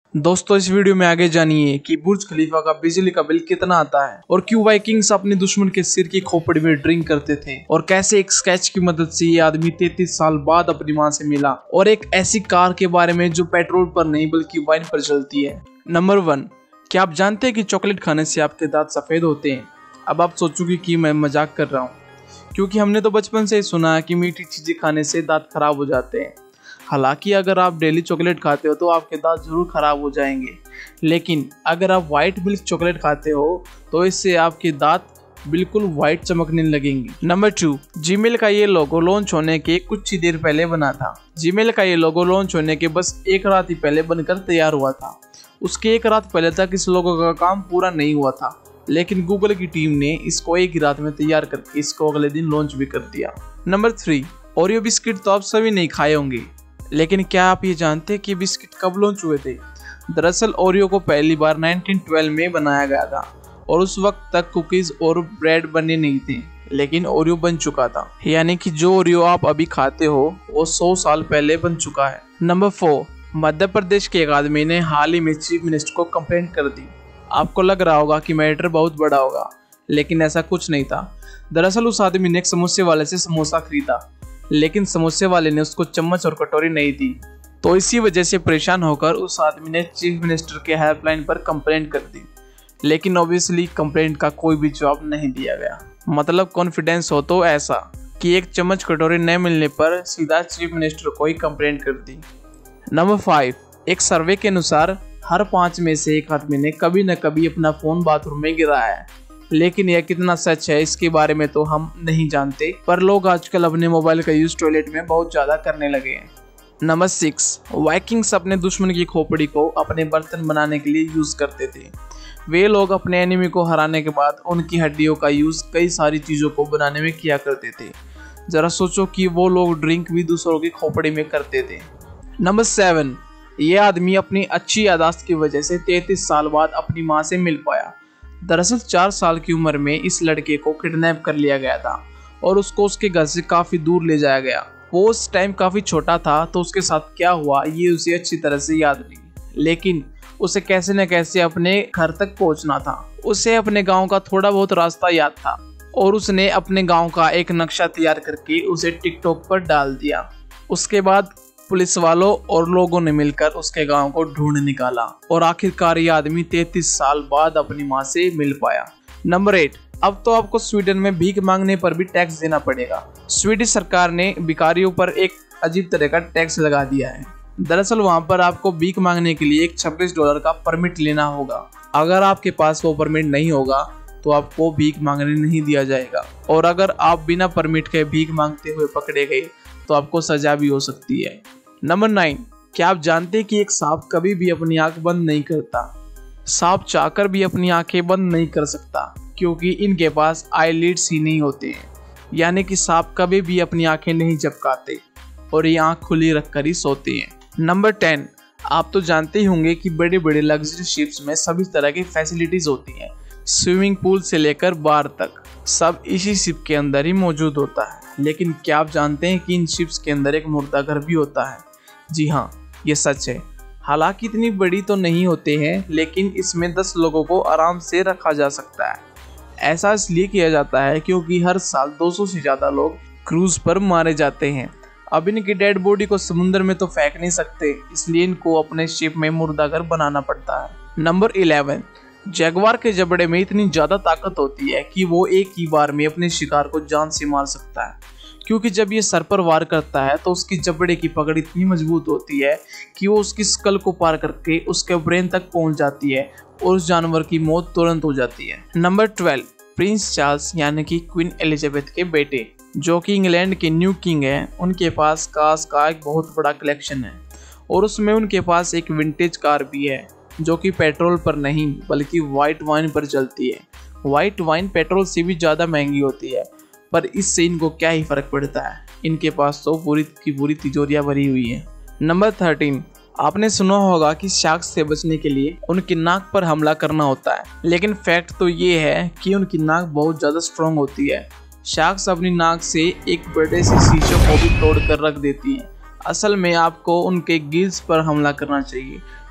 दोस्तों इस वीडियो में आगे जानिए कि बुर्ज खलीफा का बिजली का बिल कितना आता है और क्यों वाइकिंग्स अपने दुश्मन के सिर की खोपड़ी में ड्रिंक करते थे और कैसे एक स्केच की मदद से ये आदमी 33 साल बाद अपनी मां से मिला और एक ऐसी कार के बारे में जो पेट्रोल पर नहीं बल्कि वाइन पर चलती है। नंबर 1, क्या आप जानते हैं कि चॉकलेट खाने से आपके दांत सफेद होते हैं? अब आप सोचोगे कि मैं मजाक कर रहा हूँ, क्योंकि हमने तो बचपन से ही सुना है कि मीठी चीजें खाने से दांत खराब हो जाते हैं। हालांकि अगर आप डेली चॉकलेट खाते हो तो आपके दांत जरूर खराब हो जाएंगे, लेकिन अगर आप व्हाइट मिल्क चॉकलेट खाते हो तो इससे आपके दांत बिल्कुल व्हाइट चमकने लगेंगे। नंबर 2, जीमेल का ये लोगो लॉन्च होने के कुछ ही देर पहले बना था। जीमेल का ये लोगो लॉन्च होने के बस एक रात ही पहले बनकर तैयार हुआ था। उसके एक रात पहले तक इस लोगो का काम पूरा नहीं हुआ था, लेकिन गूगल की टीम ने इसको एक ही रात में तैयार करके इसको अगले दिन लॉन्च भी कर दिया। नंबर 3, ओरियो बिस्किट तो आप सभी नहीं खाए होंगे, लेकिन क्या आप ये जानते हैं कि बिस्किट कब लॉन्च हुए थे? दरअसल ओरियो को पहली बार 1912 में बनाया गया था और उस वक्त तक कुकीज और ब्रेड बने नहीं थे, लेकिन ओरियो बन चुका था। यानी कि जो ओरियो आप अभी खाते हो वो 100 साल पहले बन चुका है। नंबर 4, मध्य प्रदेश के एक आदमी ने हाल ही में चीफ मिनिस्टर को कंप्लेंट कर दी। आपको लग रहा होगा कि मैटर बहुत बड़ा होगा, लेकिन ऐसा कुछ नहीं था। दरअसल उस आदमी ने एक समोसे वाले से समोसा खरीदा, लेकिन समोसे वाले ने उसको चम्मच और कटोरी नहीं दी, तो इसी वजह से परेशान होकर उस आदमी ने चीफ मिनिस्टर के हेल्पलाइन पर कंप्लेंट कर दी, लेकिन ऑब्वियसली कंप्लेंट का कोई भी जवाब नहीं दिया गया। मतलब कॉन्फिडेंस हो तो ऐसा कि एक चम्मच कटोरी न मिलने पर सीधा चीफ मिनिस्टर को ही कंप्लेंट कर दी। नंबर 5, एक सर्वे के अनुसार हर 5 में से एक आदमी ने कभी न कभी अपना फोन बाथरूम में गिराया है, लेकिन यह कितना सच है इसके बारे में तो हम नहीं जानते, पर लोग आजकल अपने मोबाइल का यूज टॉयलेट में बहुत ज्यादा करने लगे हैं। नंबर 6, वाइकिंग्स अपने दुश्मन की खोपड़ी को अपने बर्तन बनाने के लिए यूज करते थे। वे लोग अपने एनिमी को हराने के बाद उनकी हड्डियों का यूज कई सारी चीजों को बनाने में किया करते थे। जरा सोचो कि वो लोग ड्रिंक भी दूसरों की खोपड़ी में करते थे। नंबर 7, ये आदमी अपनी अच्छी यादाश्त की वजह से 33 साल बाद अपनी माँ से मिल पाया। दरअसल 4 साल की उम्र में इस लड़के को किडनैप कर लिया गया था और उसको उसके घर से काफी दूर ले जाया गया। वो उस टाइम काफी छोटा था, तो उसके साथ क्या हुआ ये उसे अच्छी तरह से याद नहीं, लेकिन उसे कैसे न कैसे अपने घर तक पहुंचना था। उसे अपने गांव का थोड़ा बहुत रास्ता याद था और उसने अपने गांव का एक नक्शा तैयार करके उसे टिकटॉक पर डाल दिया। उसके बाद पुलिस वालों और लोगों ने मिलकर उसके गांव को ढूंढ निकाला और आखिरकार ये आदमी 33 साल बाद अपनी मां से मिल पाया। नंबर 8, अब तो आपको स्वीडन में भीख मांगने पर भी टैक्स देना पड़ेगा। स्वीडिश सरकार ने भिखारियों पर एक अजीब तरह का टैक्स लगा दिया है। दरअसल वहां पर आपको भीख मांगने के लिए एक $26 का परमिट लेना होगा। अगर आपके पास वो परमिट नहीं होगा तो आपको भीख मांगने नहीं दिया जाएगा, और अगर आप बिना परमिट के भीख मांगते हुए पकड़े गए तो आपको सजा भी हो सकती है। नंबर 9, क्या आप जानते हैं कि एक सांप कभी भी अपनी आंख बंद नहीं करता? सांप चाहकर भी अपनी आंखें बंद नहीं कर सकता, क्योंकि इनके पास आईलिड्स ही नहीं होते हैं। यानी कि सांप कभी भी अपनी आंखें नहीं झपकाते और ये आंख खुली रखकर ही सोते हैं। नंबर 10, आप तो जानते ही होंगे कि बड़े बड़े लग्जरी शिप्स में सभी तरह की फैसिलिटीज होती हैं। स्विमिंग पूल से लेकर बार तक सब इसी शिप के अंदर ही मौजूद होता है। लेकिन क्या आप जानते हैं कि इन शिप्स के अंदर एक मुर्दा घर भी होता है? जी हाँ, ये सच है। हालांकि इतनी बड़ी तो नहीं होते हैं, लेकिन इसमें 10 लोगों को आराम से रखा जा सकता है। ऐसा इसलिए किया जाता है क्योंकि हर साल 200 से ज्यादा लोग क्रूज पर मारे जाते हैं। अब इनकी डेड बॉडी को समुद्र में तो फेंक नहीं सकते, इसलिए इनको अपने शिप में मुर्दा घर बनाना पड़ता है। नंबर 11, जगुआर के जबड़े में इतनी ज्यादा ताकत होती है कि वो एक ही बार में अपने शिकार को जान से मार सकता है, क्योंकि जब ये सर पर वार करता है तो उसकी जबड़े की पकड़ इतनी मजबूत होती है कि वो उसकी स्कल को पार करके उसके ब्रेन तक पहुंच जाती है और उस जानवर की मौत तुरंत हो जाती है। नंबर 12, प्रिंस चार्ल्स यानी कि क्वीन एलिजाबेथ के बेटे, जो कि इंग्लैंड के न्यू किंग हैं, उनके पास कार्स का एक बहुत बड़ा कलेक्शन है और उसमें उनके पास एक विंटेज कार भी है जो कि पेट्रोल पर नहीं बल्कि व्हाइट वाइन पर चलती है। व्हाइट वाइन पेट्रोल से भी ज़्यादा महंगी होती है, पर इससे इनको क्या ही फर्क पड़ता है, इनके पास तो पूरी की पूरी तिजोरियां भरी हुई है। नंबर 13, आपने सुना होगा कि शार्क से बचने के लिए उनकी नाक पर हमला करना होता है, लेकिन फैक्ट तो ये है कि उनकी नाक बहुत ज़्यादा स्ट्रॉन्ग होती है। शार्क्स अपनी नाक से एक बड़े से शीशे को भी तोड़ कर रख देती हैं। असल में आपको उनके गिल्स पर हमला करना चाहिए,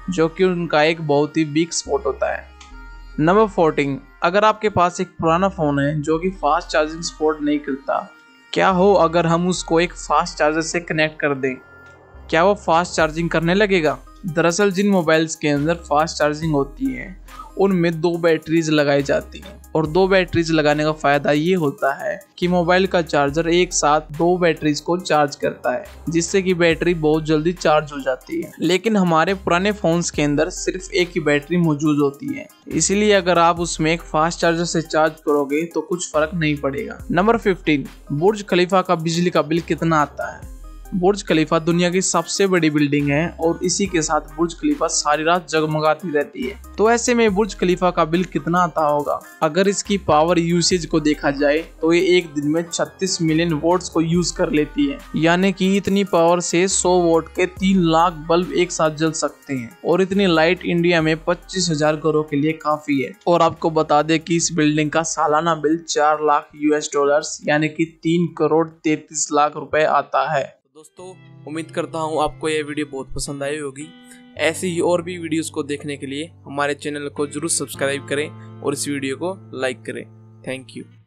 जो कि उनका एक बहुत ही वीक स्पॉट होता है। नंबर 14, अगर आपके पास एक पुराना फ़ोन है जो कि फास्ट चार्जिंग सपोर्ट नहीं करता, क्या हो अगर हम उसको एक फास्ट चार्जर से कनेक्ट कर दें, क्या वो फास्ट चार्जिंग करने लगेगा? दरअसल जिन मोबाइल्स के अंदर फास्ट चार्जिंग होती है उनमें 2 बैटरीज लगाई जाती हैं और 2 बैटरीज लगाने का फ़ायदा ये होता है कि मोबाइल का चार्जर एक साथ 2 बैटरीज को चार्ज करता है, जिससे कि बैटरी बहुत जल्दी चार्ज हो जाती है। लेकिन हमारे पुराने फ़ोन्स के अंदर सिर्फ एक ही बैटरी मौजूद होती है, इसीलिए अगर आप उसमें एक फास्ट चार्जर से चार्ज करोगे तो कुछ फ़र्क नहीं पड़ेगा। नंबर 15, बुर्ज खलीफा का बिजली का बिल कितना आता है? बुर्ज खलीफा दुनिया की सबसे बड़ी बिल्डिंग है और इसी के साथ बुर्ज खलीफा सारी रात जगमगाती रहती है। तो ऐसे में बुर्ज खलीफा का बिल कितना आता होगा? अगर इसकी पावर यूसेज को देखा जाए तो ये एक दिन में 36 मिलियन वोल्ट्स को यूज कर लेती है, यानी कि इतनी पावर से 100 वोल्ट के 3 लाख बल्ब एक साथ जल सकते हैं और इतनी लाइट इंडिया में 25,000 घरों के लिए काफी है। और आपको बता दें कि इस बिल्डिंग का सालाना बिल 4 लाख US डॉलर यानी कि 3 करोड़ 33 लाख रुपए आता है। दोस्तों, उम्मीद करता हूँ आपको यह वीडियो बहुत पसंद आई होगी। ऐसी ही और भी वीडियोस को देखने के लिए हमारे चैनल को जरूर सब्सक्राइब करें और इस वीडियो को लाइक करें। Thank you.